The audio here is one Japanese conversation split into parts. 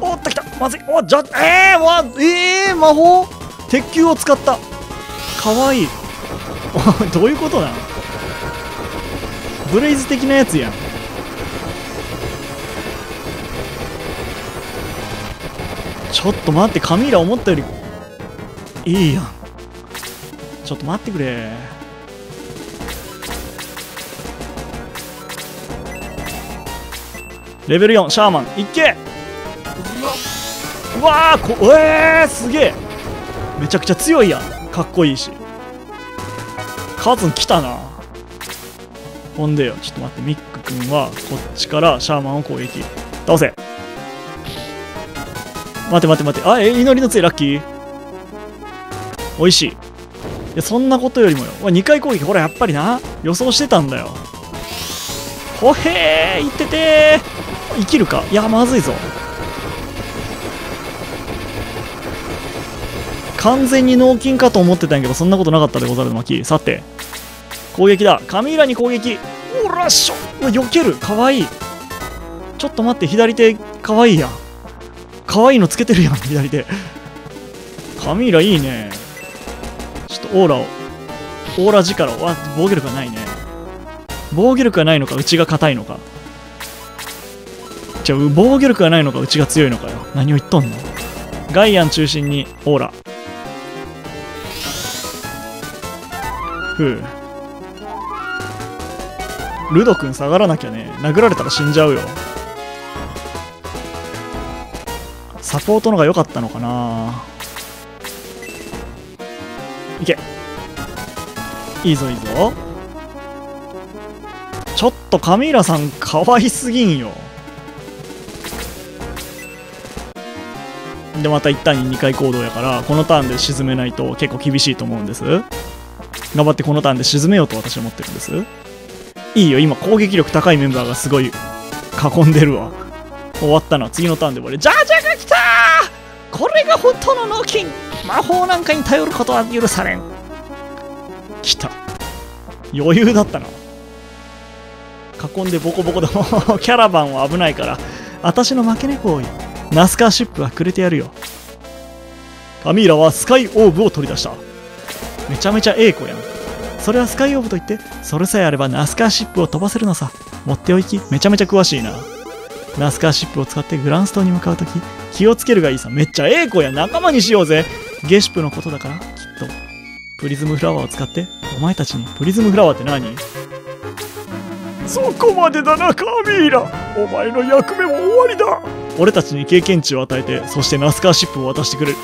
おっと来た、まずい。おじゃ魔法鉄球を使った。かわいい。どういうことなの？ブレイズ的なやつやん。ちょっと待って、カミーラ思ったよりいいやん。ちょっと待ってくれ。レベル4シャーマンいっけ。うわーすげえ。めちゃくちゃ強いやん。かっこいいし。カズン来たな。ほんでよ、ちょっと待って、ミック君はこっちからシャーマンを攻撃。倒せ。待て。あ、祈りの杖ラッキー。おいしい。いや、そんなことよりもよ。2回攻撃、ほら、やっぱりな。予想してたんだよ。ほへー、いっててー。生きるか。いや、まずいぞ。完全に脳筋かと思ってたんやけど、そんなことなかったでござるの巻。さて、攻撃だ。カミーラに攻撃。おらっしょ。避ける。かわいい。ちょっと待って、左手かわいいやん。かわいいのつけてるやん、左手。カミーラいいね。ちょっとオーラ力を。防御力がないね。防御力がないのか、内が硬いのか。防御力がないのか、内が強いのかよ。何を言っとんの。ガイアン中心にオーラ。ルド君下がらなきゃね。殴られたら死んじゃうよ。サポートのが良かったのかな。いけ。いいぞ。ちょっとカミーラさんかわいすぎんよ。でまた一旦に2回行動やから、このターンで沈めないと結構厳しいと思うんです。頑張ってこのターンで沈めようと私は思ってるんです。いいよ、今攻撃力高いメンバーがすごい囲んでるわ。終わったな。次のターンで終わり。ジャージャが来たー。これが本当の脳筋。魔法なんかに頼ることは許されん。来た。余裕だったな。囲んでボコボコだ。キャラバンは危ないから私の負け猫をナスカーシップはくれてやるよ。カミーラはスカイオーブを取り出した。めちゃめちゃええ子やん。それはスカイオーブといって、それさえあればナスカーシップを飛ばせるのさ。持っておき。めちゃめちゃ詳しいな。ナスカーシップを使ってグランストーンに向かうとき、気をつけるがいいさ。めっちゃええ子や。仲間にしようぜ。ゲシュプのことだから、きっと。プリズムフラワーを使って、お前たちに。プリズムフラワーって何？そこまでだな、カミーラ。お前の役目も終わりだ。俺たちに経験値を与えて、そしてナスカーシップを渡してくれる。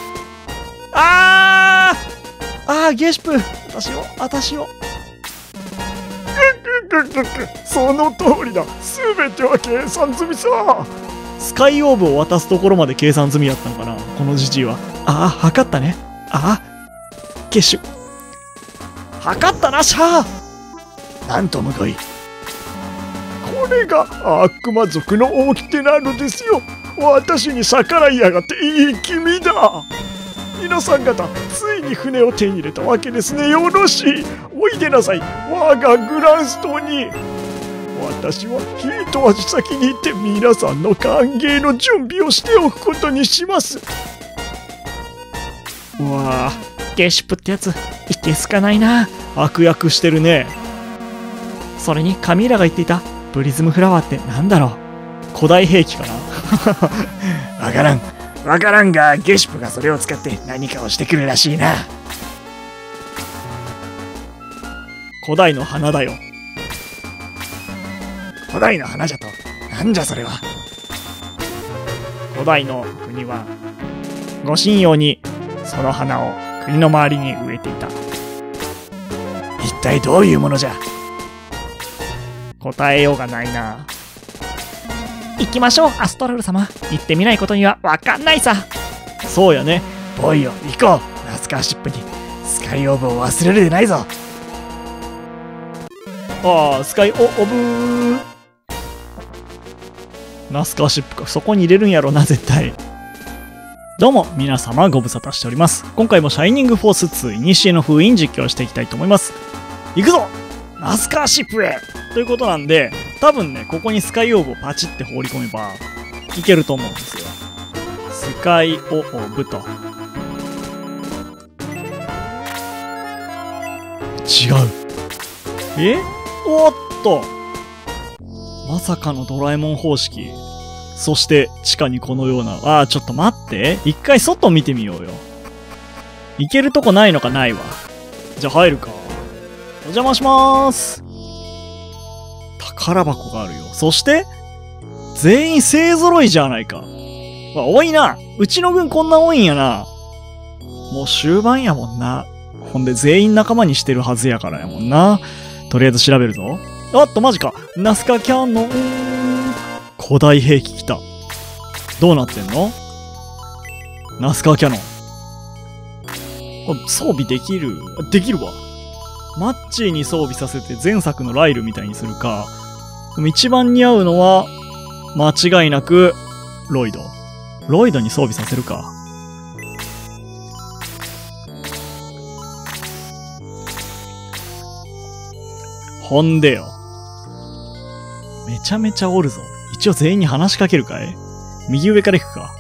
ゲシュプ。私を。その通りだ。全ては計算済みさ。スカイオーブを渡すところまで計算済みだったのかな、このじじいは。測ったね。ゲシュ。測ったな、シャー。なんとむごい。これが悪魔族の掟なのですよ。私に逆らいやがっていい君だ。皆さん方、ついに船を手に入れたわけですね。よろしい。おいでなさい。我がグランストに。私は一足先に行って皆さんの歓迎の準備をしておくことにします。うわぁ、ゲシュプってやつ、いけすかないな。悪役してるね。それにカミーラが言っていたプリズムフラワーってなんだろう。古代兵器かな。わからんが、ゲシュプがそれを使って何かをしてくるらしいな。古代の花だよ。古代の花じゃと。なんじゃそれは。古代の国はご神用にその花を国の周りに植えていた。一体どういうものじゃ。答えようがないな。行きましょう、アストラル様。行ってみないことにはわかんないさ。そうやね。ボイよ、行こう。ナスカーシップにスカイオーブを忘れるでないぞ。スカイオーブ。ナスカーシップか。そこに入れるんやろな、絶対。どうも、皆様ご無沙汰しております。今回もシャイニングフォース2イニシエの封印実況していきたいと思います。行くぞ、ナスカーシップへということなんで、多分ね、ここにスカイオーブをパチって放り込めばいけると思うんですよ。 使いを追ぶと。違う。おっと。まさかのドラえもん方式。そして地下にこのような、ちょっと待って。一回外見てみようよ。行けるとこないのか？ないわ。じゃあ入るか。お邪魔しまーす。宝箱があるよ。そして全員勢揃いじゃないか。多いな。うちの軍こんな多いんやな。もう終盤やもんな。ほんで全員仲間にしてるはずやからやもんな。とりあえず調べるぞ。おっとマジか。ナスカキャノン。古代兵器来た。どうなってんの？ナスカキャノン。装備できる？できるわ。マッチーに装備させて前作のライルみたいにするか。でも一番似合うのは、間違いなく、ロイド。ロイドに装備させるか。ほんでよ。めちゃめちゃおるぞ。一応全員に話しかけるかい？右上から行くか。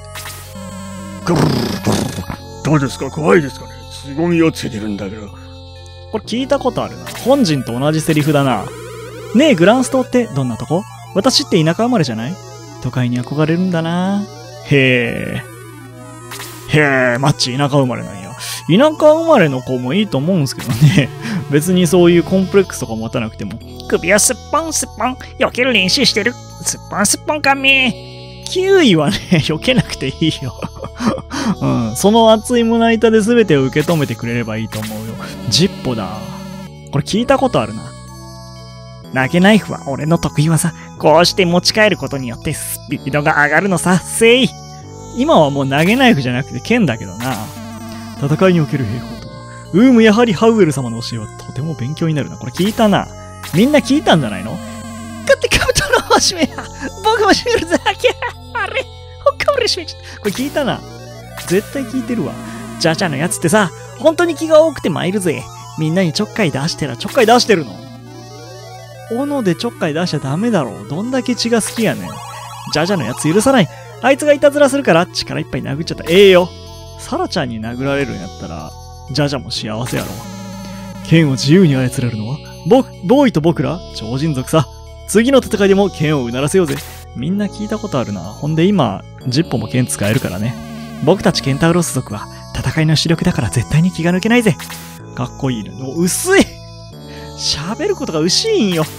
どうですか？怖いですかね？凄みをつけてるんだけど。 これ聞いたことあるな。本人と同じセリフだな。ねえ、グランス島ってどんなとこ？私って田舎生まれじゃない？都会に憧れるんだな。へえ、マッチ田舎生まれなんや。田舎生まれの子もいいと思うんすけどね。別にそういうコンプレックスとか持たなくても。 首はすっぽんすっぽん。避ける練習してる。すっぽんすっぽんかみ。 9位はね、避けなくていいよ。うん。その熱い胸板で全てを受け止めてくれればいいと思うよ。ジッポだ。これ聞いたことあるな。 投げナイフは俺の得意技。こうして持ち帰ることによってスピードが上がるのさ。せい。 今はもう投げナイフじゃなくて剣だけどな。戦いにおける兵法とは。やはりハウエル様の教えはとても勉強になるな。これ聞いたな。みんな聞いたんじゃないの？ 勝ってカブトの星目や。僕も閉めるぞ。あれほっかむり閉めちゃった。 これ聞いたな。絶対聞いてるわ。 ジャジャのやつってさ、本当に気が多くて参るぜ。みんなにちょっかい出してら。 ちょっかい出してるの？斧でちょっかい出しちゃダメだろ。どんだけ血が好きやねん。ジャジャのやつ許さない。あいつがいたずらするから力いっぱい殴っちゃった。よ。サラちゃんに殴られるんやったら、ジャジャも幸せやろ。剣を自由に操れるのはボーイと僕ら超人族さ。次の戦いでも剣をうならせようぜ。みんな聞いたことあるな。ほんで今、ジッポも剣使えるからね。僕たちケンタウロス族は戦いの主力だから絶対に気が抜けないぜ。かっこいいね。薄い。喋ることが薄いんよ。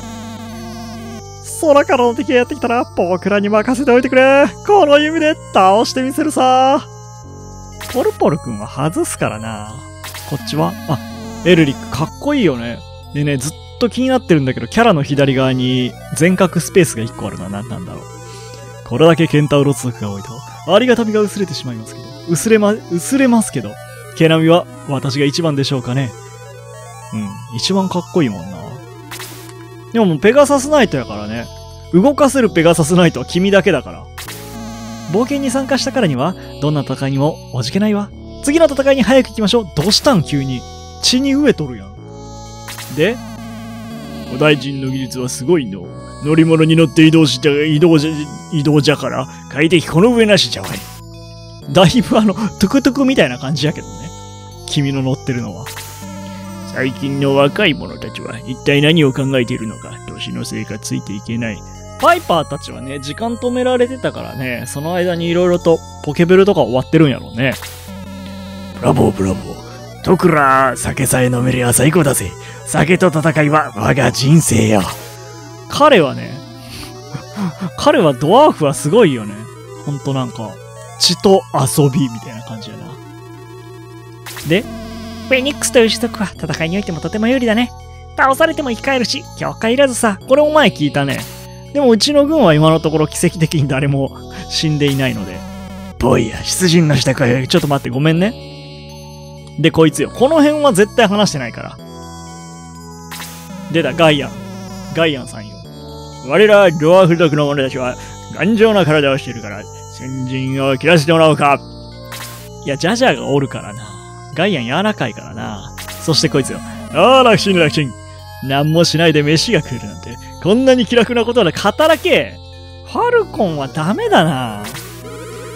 空からの敵がやってきたら僕らに任せておいてくれ。この弓で倒してみせるさ。ポルポルくんは外すからな。こっちはエルリックかっこいいよね。でね、ずっと気になってるんだけど、キャラの左側に全角スペースが1個あるのは何なんだろう。これだけケンタウロス族が多いと、ありがたみが薄れてしまいますけど。薄れますけど、毛並みは私が一番でしょうかね。一番かっこいいもんな。でももうペガサスナイトやからね。動かせるペガサスナイトは君だけだから。冒険に参加したからには、どんな戦いにもおじけないわ。次の戦いに早く行きましょう。どうしたん急に。血に飢えとるやん。で、 古代人の技術はすごいの。乗り物に乗って移動じゃから、快適この上なしじゃわい。 だいぶトゥクトゥクみたいな感じやけどね。君の乗ってるのは。 最近の若い者たちは一体何を考えているのか、年のせいかついていけない。 パイパーたちはね、時間止められてたからね、その間に色々とポケベルとか終わってるんやろうね。 ブラボーブラボー。とくら、酒さえ飲めりゃ最高だぜ。酒と戦いは我が人生よ。 彼はドワーフはすごいよね。ほんとなんか、血と遊びみたいな感じやな。で、 フェニックスという種族は戦いにおいてもとても有利だね。倒されても生き返るし、境界いらずさ。 これお前聞いたね。でもうちの軍は今のところ奇跡的に誰も死んでいないので。 ボイや、出陣の支度は。 ちょっと待って、ごめんね。で、こいつよ。この辺は絶対話してないから。出た、ガイアンさんよ。 我らドワーフ族の者たちは頑丈な体をしているから、先陣を切らせてもらおうか。 いや、ジャジャがおるからな。ガイアン柔らかいからな。そしてこいつよ。 楽ちん楽ちん。 何もしないで飯が食えるなんて、こんなに気楽なことは働け。ファルコンはダメだな。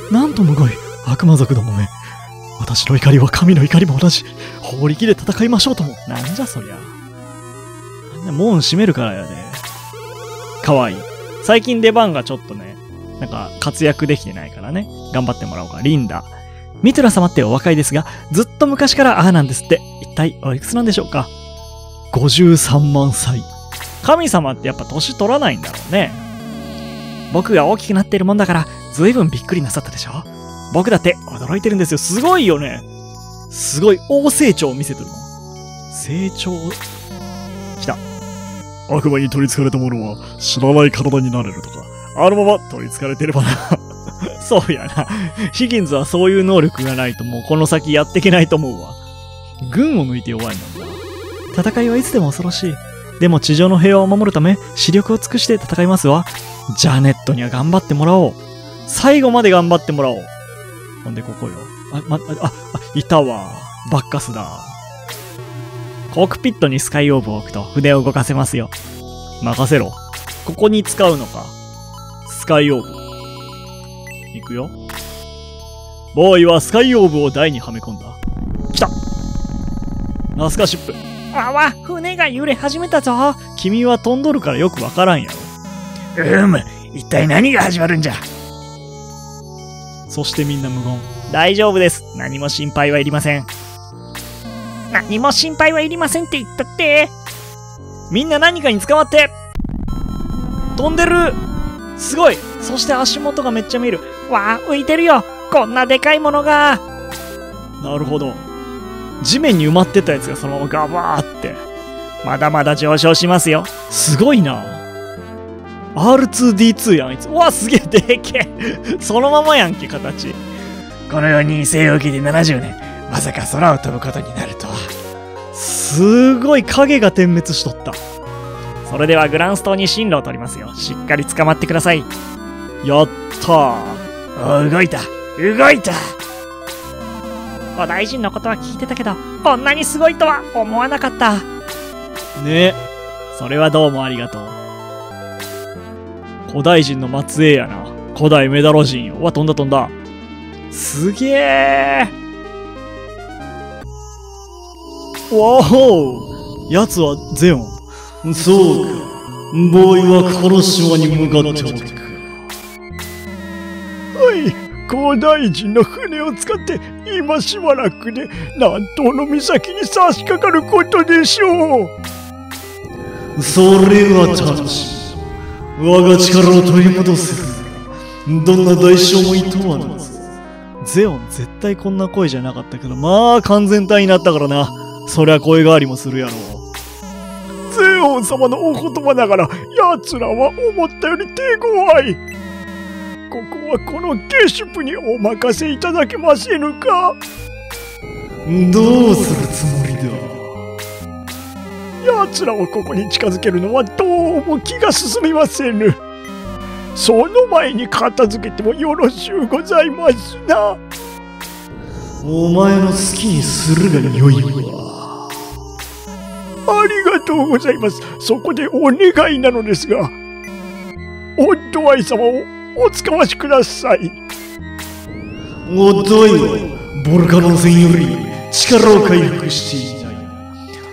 なんとむごい悪魔族どもめ。私の怒りは神の怒りも同じ。法力で戦いましょうとも。なんじゃそりゃ。門閉めるからやで。かわいい。最近出番がちょっとね、なんか活躍できてないからね。頑張ってもらおうか。リンダ。ミトラ様ってお若いですが、ずっと昔からああなんですって。一体おいくつなんでしょうか。53万歳。神様ってやっぱ年取らないんだろうね。僕が大きくなってるもんだから、ずいぶんびっくりなさったでしょ。僕だって驚いてるんですよ。すごいよね。すごい大成長を見せてるもん。成長。来た。 悪魔に取り憑かれた者は知らない体になれるとか、あのまま取り憑かれてればな。 そうやな。ヒギンズはそういう能力がないともうこの先やっていけないと思うわ。軍を抜いて弱いのだ。戦いはいつでも恐ろしい。でも地上の平和を守るため、視力を尽くして戦いますわ。ジャネットには頑張ってもらおう。最後まで頑張ってもらおう。ほんでここよ。いたわ。バッカスだ。コックピットにスカイオーブを置くと筆を動かせますよ。任せろ。ここに使うのか。スカイオーブ。いくよ。ボーイはスカイオーブを台にはめ込んだ。来た。ナスカシップ。 あわ、船が揺れ始めたぞ。 君は飛んどるからよくわからんやろ。 一体何が始まるんじゃ。 そしてみんな無言。 大丈夫です。何も心配はいりません。何も心配はいりませんって言ったって。 みんな何かに捕まって。飛んでる。すごい。そして足元がめっちゃ見える。 わあ、浮いてるよ。こんなでかいものが。 なるほど。地面に埋まってたやつがそのままガバーって。 まだまだ上昇しますよ。 すごいな。R2D2 やん、あいつ。うわ、すげえでけえ。そのままやんけ、形。 このように生を受けて70年。まさか空を飛ぶことになるとは。 すごい影が点滅しとった。 それではグランス島に進路を取りますよ。しっかり捕まってください。 やったー。 動いた。動いた。お大臣のことは聞いてたけど、こんなにすごいとは思わなかった。 ね。それはどうもありがとう。古代人の末裔やな。古代メダロ人よ。うわ、飛んだ飛んだ。すげえ。わお、やつはゼオン。 そうか。ボーイはこの島に向かっておるか。 はい、古代人の船を使って今しばらくで南東の岬に差し掛かることでしょう。それは楽しい。我が力を取り戻せる。どんな代償も厭わなず。 ゼオン絶対こんな声じゃなかったけど、まあ完全体になったからな。そりゃ声変わりもするやろう。 ゼオン様のお言葉ながら、奴らは思ったより手強い。ここはこのゲシュプにお任せいただけませぬか。 どうするつもりだ。 奴らをここに近づけるのはどうも気が進みませぬ。その前に片付けてもよろしゅうございますな。 お前の好きにするがよいわ。 ありがとうございます。そこでお願いなのですが、オッドアイ様をお使わしください。 オッドアイはボルカノン戦より力を回復していない。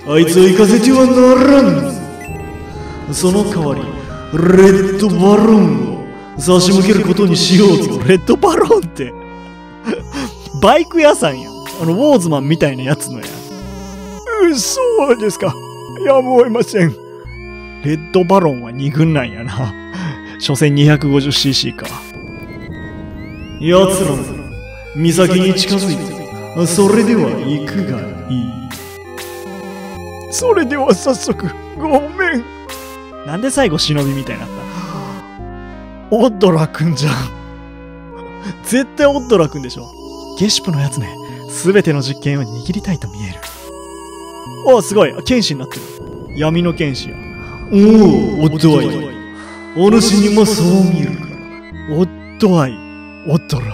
あいつを行かせてはならんぞ。その代わりレッドバロンを差し向けることにしようぞ。 レッドバロンってバイク屋さんやん。ウォーズマンみたいなやつのや。 そうですか。やむを得ません。 レッドバロンは2軍なんやな。所詮 250cc か。 奴らも岬に近づいて、それでは行くがいい。 それでは早速、ごめん。 なんで最後忍びみたいになった？オッドラ君じゃん。絶対オッドラ君でしょ。ゲシュプのやつめ、すべての実権を握りたいと見える。お、すごい。剣士になってる。闇の剣士や。 おお、オッドアイ。お主にもそう見えるか。 オッドアイ、オッドラ。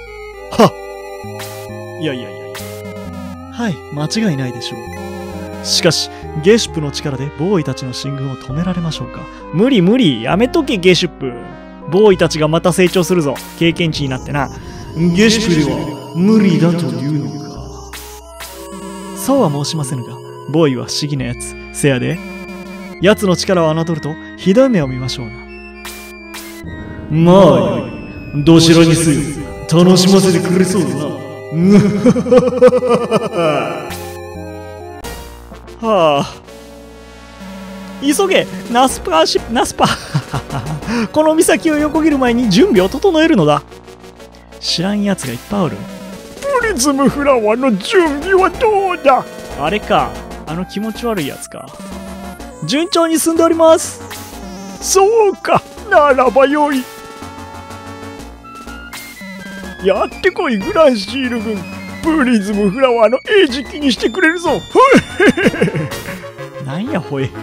はっ。いや。はい、間違いないでしょう。しかし、ゲシュプの力でボーイたちの進軍を止められましょうか。無理、やめとけゲシュプ。ボーイたちがまた成長するぞ。経験値になってな。 下宿では無理だというのか。 そうは申しませぬが、ボーイは不思議なやつ。せやで。奴の力を侮ると、ひどい目を見ましょうな。 まあよい。どちらにせよ、楽しませてくれそうだな。 はあ。急げ、ナスパ。この岬を横切る前に準備を整えるのだ。知らんやつがいっぱいおる。 プリズムフラワーの準備はどうだ？ あれか、あの気持ち悪いやつか。順調に進んでおります。 そうか、ならばよい。やってこい、グランシール軍。プリズムフラワーの餌食にしてくれるぞ。 なんやほえ。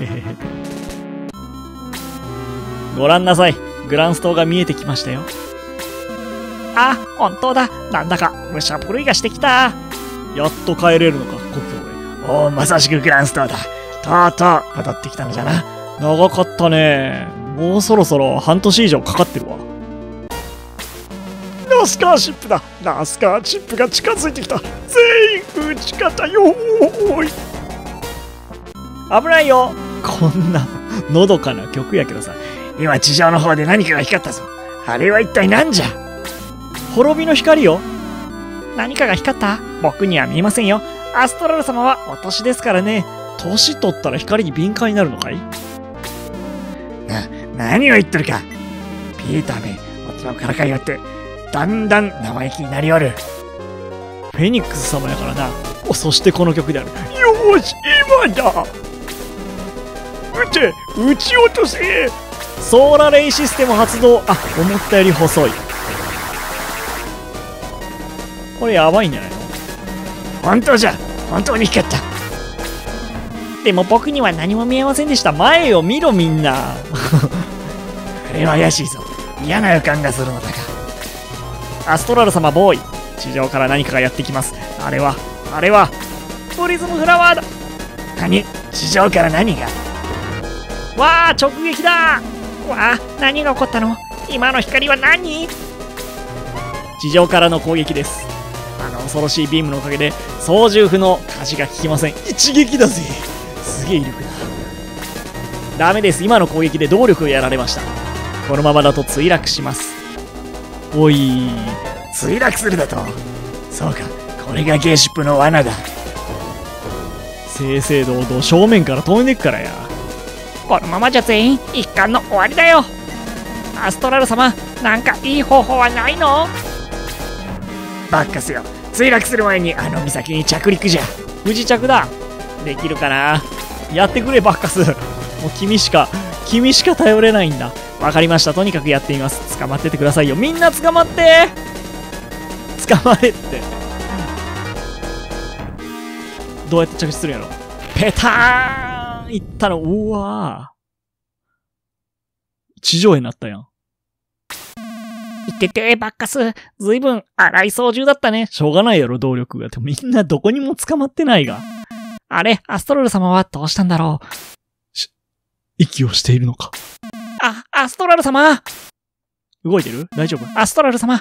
ご覧なさい。グランス島が見えてきましたよ。 あ、本当だ。なんだか、むしゃぶりがしてきた。 やっと帰れるのか、故郷へ。 おお、まさしくグランス島だ。とうとう戻ってきたのじゃな。 長かったね。もうそろそろ半年以上かかってるわ。 ナスカーシップだ。ナスカーシップが近づいてきた。全員撃ち方よーい。 危ないよ。こんなのどかな曲やけどさ。 今地上の方で何かが光ったぞ。あれは一体何じゃ？ 滅びの光よ。 何かが光った？僕には見えませんよ。アストラル様はお年ですからね。 年取ったら光に敏感になるのかい？ 何を言ってるか。ピーターめ、こちらからかいよって、だんだん生意気になりおる。 フェニックス様やからな。そしてこの曲である。 よーし、今だ。撃ち落とせ。 ソーラレイシステム発動。あ、思ったより細い。これやばいんじゃないの？ 本当じゃ。本当に光った。でも僕には何も見えませんでした。 前を見ろみんな。 あれは怪しいぞ。嫌な予感がするのだが。 アストラル様ボーイ。地上から何かがやってきます。あれはプリズムフラワーだ。 何？地上から何が？ わあ、直撃だ。 わあ、何が起こったの？今の光は何？ 地上からの攻撃です。あの恐ろしいビームのおかげで操縦不能、舵が効きません。一撃だぜ。すげえ威力だ。ダメです。今の攻撃で動力をやられました。このままだと墜落します。おい、 墜落するだと。そうか、これがゲーシップの罠だ。 正々堂々正面から飛んでいくからや。 このままじゃ全員一巻の終わりだよ。アストラル様、なんかいい方法はないの？バッカスよ、墜落する前にあの岬に着陸じゃ。 不時着だ。できるかな。やってくれバッカス。もう君しか頼れないんだ。わかりました。とにかくやってみます。捕まっててくださいよ。みんな捕まって。捕まれって。どうやって着地するんやろ。ペターンいったの。うわー、地上絵になったやん。 いってて、バッカス。ずいぶん荒い操縦だったね。 しょうがないやろ、動力が。でもみんなどこにも捕まってないが。 あれ、アストラル様はどうしたんだろう。 息をしているのか。 アストラル様。 動いてる？大丈夫？ アストラル様。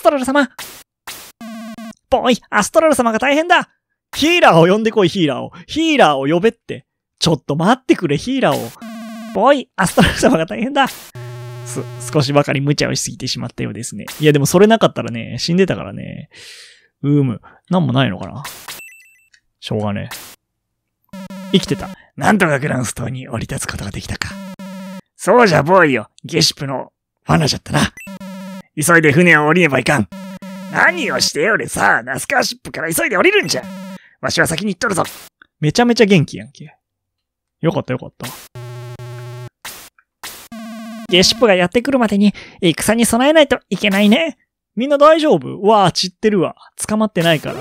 ボーイ、アストラル様が大変だ。 ヒーラーを呼んでこい、ヒーラーを呼べって。ちょっと待ってくれ、ヒーラーを。 ボーイ、アストラル様が大変だ。 少しばかり無茶をしすぎてしまったようですね。いやでもそれなかったらね、死んでたからね。なんもないのかな。しょうがねえ。生きてた。 なんとかグランス島に降り立つことができたか。そうじゃ、ボーイよ。ゲシップの罠じゃったな。急いで船を降りねばいかん。何をしておるさ。ナスカーシップから急いで降りるんじゃ。わしは先に行っとるぞ。 めちゃめちゃ元気やんけ。よかった。 ゲシップがやってくるまでに戦に備えないといけないね。 みんな大丈夫？わあ、散ってるわ。捕まってないから。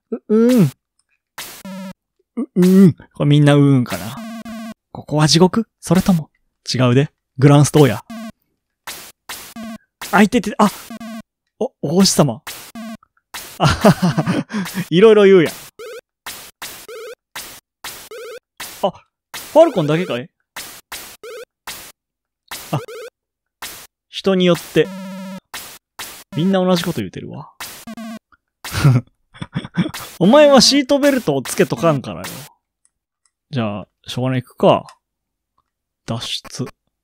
これみんなかな。ここは地獄？それとも違うで。グランス島や。相手って、お星様。いろいろ言うやん。ファルコンだけかい？人によって、みんな同じこと言うてるわ。 お前はシートベルトをつけとかんからよ。じゃあ、しょうがない行くか。脱出。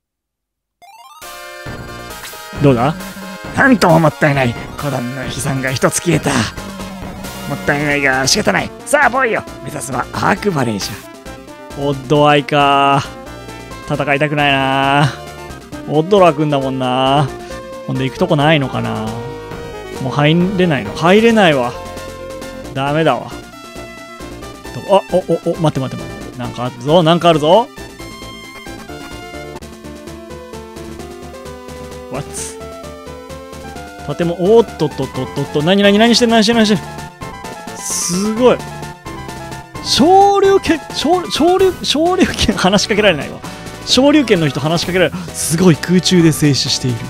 どうだ？ なんとももったいない。小段の悲惨が一つ消えた。もったいないが仕方ない。さあ、ボーイよ。目指すはアークバレーじゃ。 オッドアイか。戦いたくないな。オッドラくんだもんな。ほんで行くとこないのかな。もう入れないの？入れないわ。ダメだわ。待って。なんかあるぞ、なんかあるぞ。What？ 建物、おっとっとっとっとっと、何してんすごい。昇竜拳話しかけられないわ。昇竜拳の人話しかけられる。すごい、空中で静止している。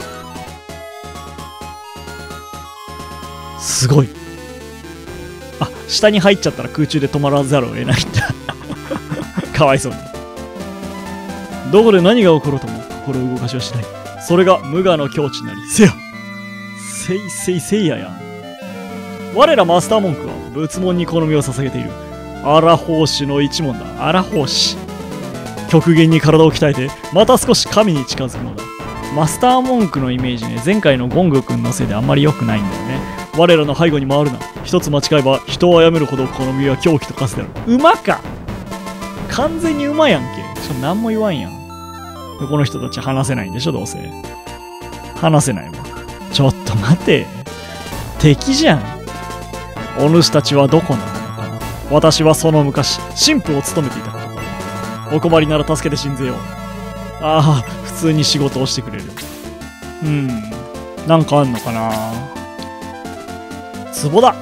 すごい。あ、下に入っちゃったら空中で止まらざるを得ないんだ。かわいそうに。どこで何が起ころうとも心動かしはしない。それが無我の境地なり。せいやや。我らマスター文句は仏門に好みを捧げている。荒法師の一門だ。荒法師。極限に体を鍛えて、また少し神に近づくのだ。マスター文句のイメージね、前回のゴング君のせいであんまり良くないんだよね。我らの背後に回るな。一つ間違えば人を殺めるほど好みは狂気と化すである。馬か。完全に馬やんけ。何も言わんやん。この人たち話せないんでしょ、どうせ。話せないわ。ちょっと待て。敵じゃん。お主たちはどこなのかな。私はその昔、神父を務めていたことだ。お困りなら助けて信ぜよう。ああ、普通に仕事をしてくれる。なんかあんのかな。壺だ。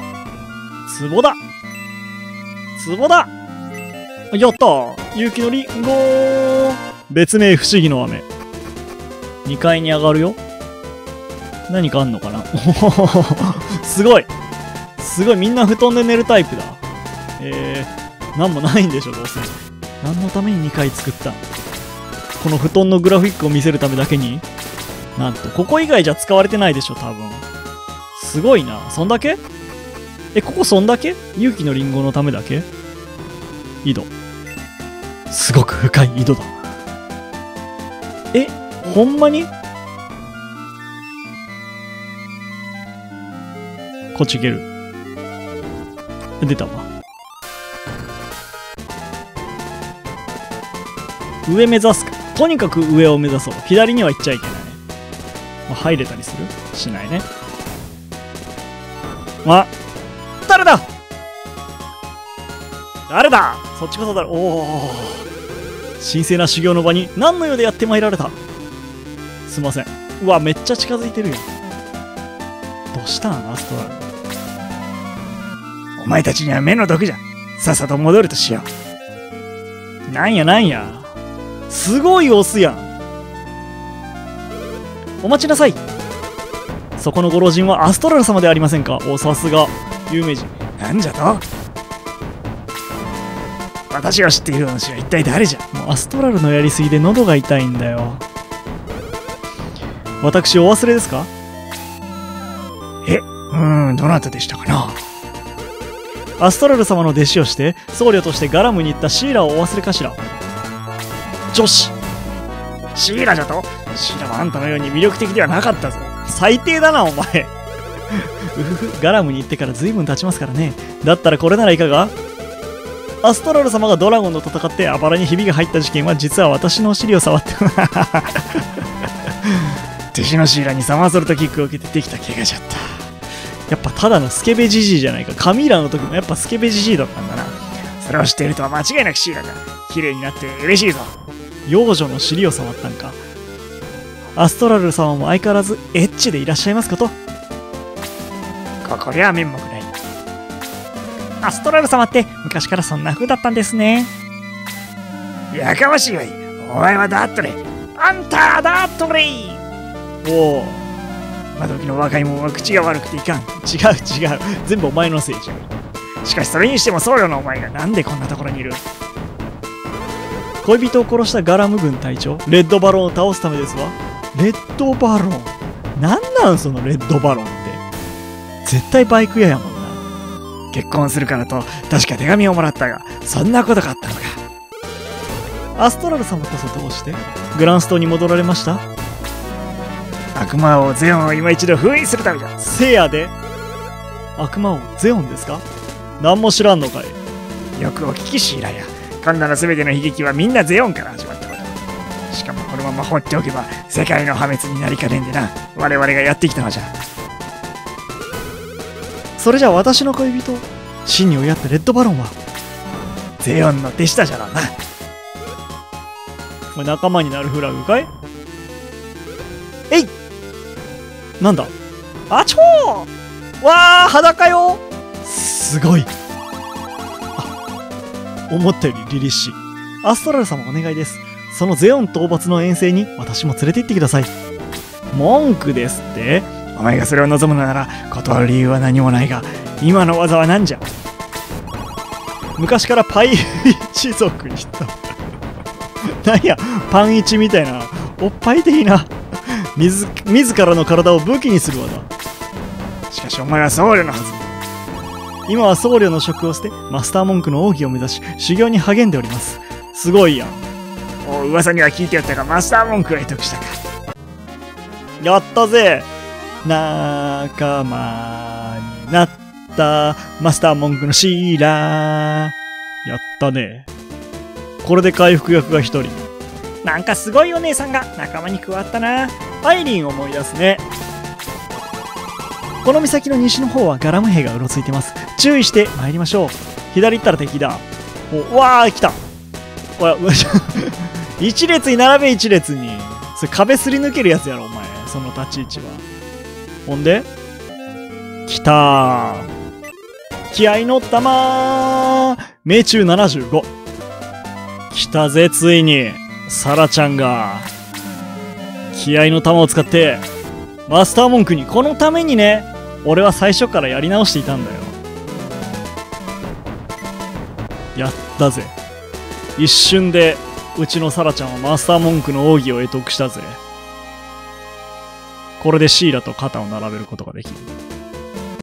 やったー。勇気のリンゴー。別名不思議の雨。2階に上がるよ。何かあんのかな。すごいみんな布団で寝るタイプだ。なんもないんでしょ、どうせ。何のために2階作ったん？この布団のグラフィックを見せるためだけに？なんと、ここ以外じゃ使われてないでしょ、多分。すごいな。そんだけ？ここそんだけ？勇気のリンゴのためだけ？井戸。すごく深い井戸だ。ほんまに？こっち行ける。出たわ。上目指すか。とにかく上を目指そう。左には行っちゃいけない。入れたりする？しないね。誰だ？そっちこそ誰？おお。神聖な修行の場に何の世でやってまいられた。すいません。うわ、めっちゃ近づいてるよ。どうしたん、アストラル。 お前たちには目の毒じゃ。さっさと戻るとしよう。なんや。すごいオスやん。お待ちなさい。そこのご老人はアストラル様でありませんか。お、さすが有名人。 なんじゃと？私が知っているお主は一体誰じゃ。 もうアストラルのやりすぎで喉が痛いんだよ。私お忘れですか？ どなたでしたかな。 アストラル様の弟子をして僧侶としてガラムに行ったシーラをお忘れかしら。女子。 シーラじゃと？シーラはあんたのように魅力的ではなかったぞ。 最低だなお前。ガラムに行ってから随分経ちますからね。だったらこれならいかが？アストラル様がドラゴンと戦ってあばらにひびが入った事件は実は私のお尻を触って弟子のシーラにサマーソルトキックを受けてできた怪我じゃった。 やっぱただのスケベジジイじゃないか。カミーラの時もやっぱスケベジジイだったんだな。 それを知っているとは間違いなくシーラが綺麗になって嬉しいぞ。 幼女の尻を触ったんか。アストラル様も相変わらずエッチでいらっしゃいますこと。 こりゃ面目ない。 アストラル様って昔からそんな風だったんですね。 やかましいわい。お前はダットレ。あんたダットレ。 おお。 今時の若い者は口が悪くていかん。 違う。全部お前のせいじゃん。 しかしそれにしても僧侶のお前がなんでこんなところにいる。 恋人を殺したガラム軍隊長レッドバロンを倒すためですわ。レッドバロン。なんそのレッドバロンって。 絶対バイク屋やもんな。 結婚するからと確か手紙をもらったが、そんなことがあったのか。 アストラル様こそどうしてグランストに戻られました？ 悪魔王ゼオンを今一度封印するためじゃ。 せやで。悪魔王ゼオンですか？何も知らんのかい。 よくお聞きシーラや。今度の全ての悲劇はみんなゼオンから始まったこと。しかもこのまま放っておけば世界の破滅になりかねんでな。我々がやってきたのじゃ。 それじゃあ私の恋人、真に追いやったレッドバロンはゼオンの弟子だじゃろうな。 これ仲間になるフラグかい？えい！なんだ？あちょー！わー、裸よ！すごい。あ、思ったより凛々しい。アストラル様お願いです。そのゼオン討伐の遠征に私も連れて行ってください。文句ですって？ お前がそれを望むのなら断る理由は何もないが、今の技は何じゃ？ 昔からパイ一族にいた。なんや、パンイチみたいな、おっぱい的な、自らの体を武器にする技。 しかしお前は僧侶のはず。 今は僧侶の職を捨て、マスター文句の奥義を目指し、修行に励んでおります。すごいやん。 お噂には聞いてやったが、マスター文句が得得したか。 やったぜ。仲間になったマスター文句のシーラー。やったね。これで回復役が1人。 なんかすごいお姉さんが仲間に加わったな。 アイリンを思い出すね。この岬の西の方はガラム兵がうろついてます。注意して参りましょう。左行ったら敵だ。お、わー、来た。おや、一列に並べ、一列に。それ壁すり抜けるやつやろ、お前。その立ち位置は。ほんで来たー。気合いの玉ー。命中75。来たぜ、ついに。サラちゃんが。気合いの玉を使って、マスター文句に、このためにね、俺は最初からやり直していたんだよ。やったぜ。一瞬で、うちのサラちゃんはマスター文句の奥義を得得したぜ。これでシーラと肩を並べることができる。